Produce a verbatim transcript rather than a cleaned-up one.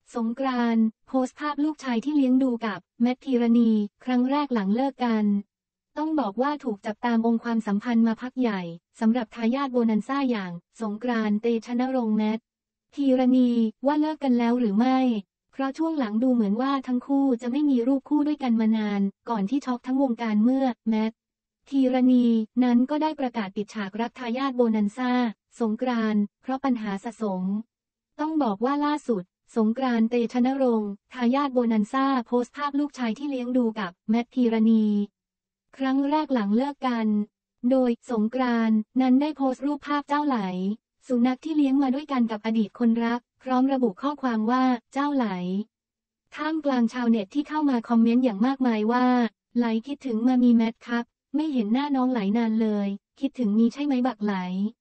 สงกรานต์โพสต์ภาพลูกชายที่เลี้ยงดูกับแมทพีรณีครั้งแรกหลังเลิกกันต้องบอกว่าถูกจับตามองความสัมพันธ์มาพักใหญ่สำหรับทายาทโบนันซ่าอย่างสงกรานต์เตชะนรงค์แมทพีรณีว่าเลิกกันแล้วหรือไม่เพราะช่วงหลังดูเหมือนว่าทั้งคู่จะไม่มีรูปคู่ด้วยกันมานานก่อนที่ช็อกทั้งวงการเมื่อแมทพีรณีนั้นก็ได้ประกาศปิดฉากรักทายาทโบนันซ่าสงกรานต์เพราะปัญหาสะสมต้องบอกว่าล่าสุดสงกรานต์เตชะนรงค์ทายาทโบนันซ่าโพสต์ภาพลูกชายที่เลี้ยงดูกับแมทพีรณีครั้งแรกหลังเลิกกันโดยสงกรานต์นั้นได้โพสต์รูปภาพเจ้าไหลสุนัขที่เลี้ยงมาด้วยกันกับอดีตคนรักพร้อมระบุข้อความว่าเจ้าไหลท่ามกลางชาวเน็ตที่เข้ามาคอมเมนต์อย่างมากมายว่าไหลคิดถึงมามีแมทครับไม่เห็นหน้าน้องไหลนานเลยคิดถึงมีใช่ไหมบักไหล